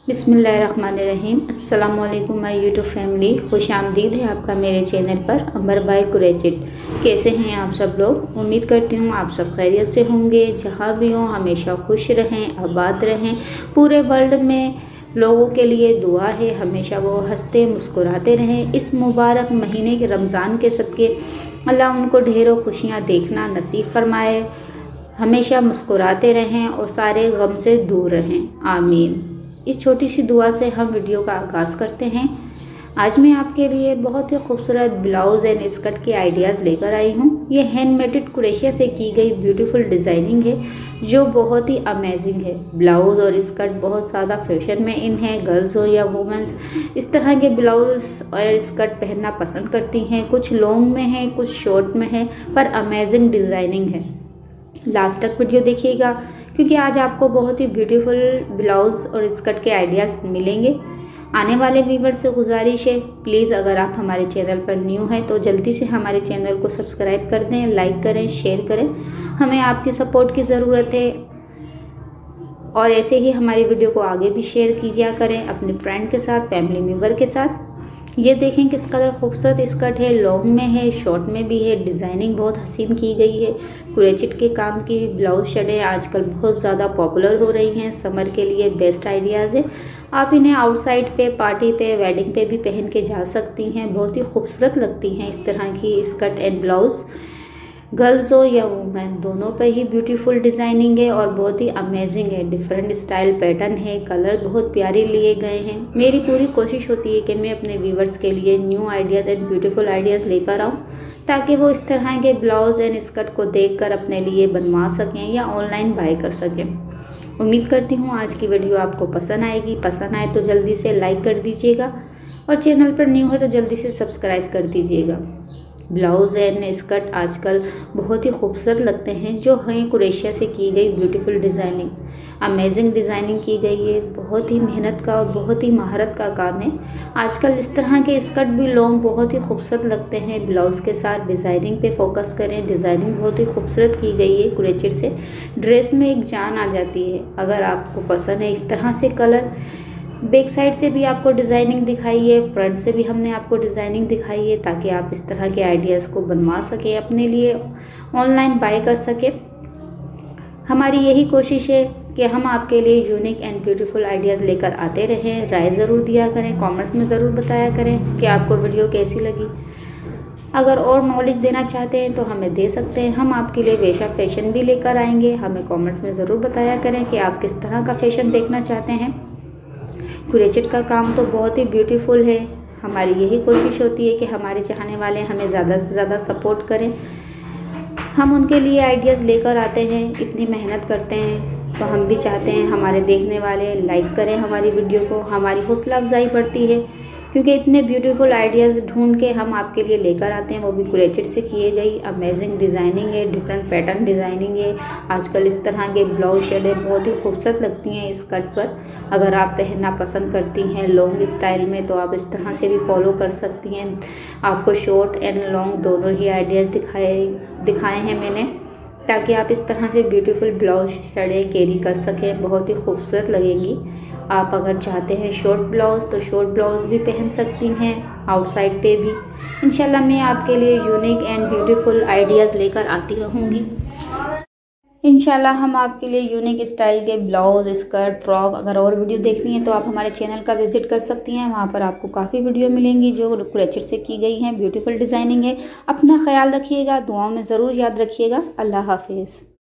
बिस्मिल्लाहिर्रहमानिर्रहीम। अस्सलाम वालेकुम माय यूट्यूब फैमिली, खुश आमदीद है आपका मेरे चैनल पर अंबर बाय कुरैशिट। कैसे हैं आप सब लोग? उम्मीद करती हूँ आप सब खैरियत से होंगे। जहाँ भी हों हमेशा खुश रहें, आबाद रहें। पूरे वर्ल्ड में लोगों के लिए दुआ है, हमेशा वो हंसते मुस्कुराते रहें। इस मुबारक महीने के रमज़ान के सदक़े अल्लाह उनको ढेरों खुशियाँ देखना नसीब फरमाए, हमेशा मुस्कुराते रहें और सारे गम से दूर रहें, आमीन। इस छोटी सी दुआ से हम वीडियो का आगाज़ करते हैं। आज मैं आपके लिए बहुत ही खूबसूरत ब्लाउज़ एंड स्कर्ट के आइडियाज़ लेकर आई हूँ। ये हैंडमेडेड क्रोशिया से की गई ब्यूटीफुल डिज़ाइनिंग है जो बहुत ही अमेजिंग है। ब्लाउज़ और स्कर्ट बहुत ज़्यादा फैशन में इन है। गर्ल्स हो या वुमेंस इस तरह के ब्लाउज़ और स्कर्ट पहनना पसंद करती हैं। कुछ लॉन्ग में है, कुछ शॉर्ट में है, पर अमेजिंग डिज़ाइनिंग है। लास्ट तक वीडियो देखिएगा क्योंकि आज आपको बहुत ही ब्यूटीफुल ब्लाउज़ और स्कर्ट के आइडियाज़ मिलेंगे। आने वाले व्यूअर से गुजारिश है, प्लीज़ अगर आप हमारे चैनल पर न्यू हैं तो जल्दी से हमारे चैनल को सब्सक्राइब कर दें, लाइक करें, शेयर करें। हमें आपकी सपोर्ट की ज़रूरत है और ऐसे ही हमारी वीडियो को आगे भी शेयर कीजिए करें अपने फ्रेंड के साथ, फैमिली मेम्बर के साथ। ये देखें किस कदर खूबसूरत स्कर्ट है, लॉन्ग में है, शॉर्ट में भी है। डिज़ाइनिंग बहुत हसीन की गई है। क्रोचेट के काम की ब्लाउज शर्टें आजकल बहुत ज़्यादा पॉपुलर हो रही हैं। समर के लिए बेस्ट आइडियाज़ है। आप इन्हें आउटसाइड पे, पार्टी पे, वेडिंग पे भी पहन के जा सकती हैं। बहुत ही खूबसूरत लगती हैं इस तरह की स्कर्ट एंड ब्लाउज़। गर्ल्स हो या वुमेन दोनों पे ही ब्यूटीफुल डिज़ाइनिंग है और बहुत ही अमेजिंग है। डिफरेंट स्टाइल पैटर्न है, कलर बहुत प्यारे लिए गए हैं। मेरी पूरी कोशिश होती है कि मैं अपने व्यूवर्स के लिए new ideas and beautiful ideas लेकर आऊँ ताकि वो इस तरह के ब्लाउज़ एंड स्कर्ट को देखकर अपने लिए बनवा सकें या ऑनलाइन बाय कर सकें। उम्मीद करती हूँ आज की वीडियो आपको पसंद आएगी। पसंद आए तो जल्दी से लाइक कर दीजिएगा और चैनल पर न्यू है तो जल्दी से सब्सक्राइब कर दीजिएगा। ब्लाउज़ एंड स्कर्ट आजकल बहुत ही खूबसूरत लगते हैं जो हैं क्रोशिया से की गई ब्यूटीफुल डिज़ाइनिंग। अमेजिंग डिज़ाइनिंग की गई है। बहुत ही मेहनत का और बहुत ही महारत का काम है। आजकल इस तरह के स्कर्ट भी लॉन्ग बहुत ही खूबसूरत लगते हैं। ब्लाउज़ के साथ डिज़ाइनिंग पे फोकस करें। डिज़ाइनिंग बहुत ही खूबसूरत की गई है क्रोचेट से। ड्रेस में एक जान आ जाती है। अगर आपको पसंद है इस तरह से कलर, बैक साइड से भी आपको डिज़ाइनिंग दिखाई है, फ्रंट से भी हमने आपको डिज़ाइनिंग दिखाई है ताकि आप इस तरह के आइडियाज़ को बनवा सकें, अपने लिए ऑनलाइन बाय कर सकें। हमारी यही कोशिश है कि हम आपके लिए यूनिक एंड ब्यूटीफुल आइडियाज़ लेकर आते रहें। राय ज़रूर दिया करें, कमेंट्स में ज़रूर बताया करें कि आपको वीडियो कैसी लगी। अगर और नॉलेज देना चाहते हैं तो हमें दे सकते हैं। हम आपके लिए वैसा फैशन भी लेकर आएंगे। हमें कमेंट्स में ज़रूर बताया करें कि आप किस तरह का फैशन देखना चाहते हैं। क्रोचेट का काम तो बहुत ही ब्यूटीफुल है। हमारी यही कोशिश होती है कि हमारे चाहने वाले हमें ज़्यादा से ज़्यादा सपोर्ट करें। हम उनके लिए आइडियाज़ लेकर आते हैं, इतनी मेहनत करते हैं तो हम भी चाहते हैं हमारे देखने वाले लाइक करें हमारी वीडियो को। हमारी हौसला अफजाई बढ़ती है क्योंकि इतने ब्यूटीफुल आइडियाज़ ढूंढ के हम आपके लिए लेकर आते हैं, वो भी क्रोचेट से किए गई। अमेजिंग डिज़ाइनिंग है, डिफरेंट पैटर्न डिज़ाइनिंग है। आजकल इस तरह के ब्लाउज शर्टें बहुत ही खूबसूरत लगती हैं स्कर्ट पर। अगर आप पहनना पसंद करती हैं लॉन्ग स्टाइल में तो आप इस तरह से भी फॉलो कर सकती हैं। आपको शॉर्ट एंड लॉन्ग दोनों ही आइडियाज़ दिखाए हैं मैंने ताकि आप इस तरह से ब्यूटीफुल ब्लाउज शर्टें कैरी कर सकें, बहुत ही खूबसूरत लगेंगी। आप अगर चाहते हैं शॉर्ट ब्लाउज़ तो शॉर्ट ब्लाउज़ भी पहन सकती हैं आउटसाइड पे भी। इंशाल्लाह मैं आपके लिए यूनिक एंड ब्यूटीफुल आइडियाज़ लेकर आती रहूँगी। इंशाल्लाह हम आपके लिए यूनिक स्टाइल के ब्लाउज़, स्कर्ट, फ्रॉक, अगर और वीडियो देखनी है तो आप हमारे चैनल का विजिट कर सकती हैं। वहाँ पर आपको काफ़ी वीडियो मिलेंगी जो क्रोचेट से की गई हैं, ब्यूटीफुल डिज़ाइनिंग है। अपना ख्याल रखिएगा, दुआओं में ज़रूर याद रखिएगा। अल्लाह हाफिज़।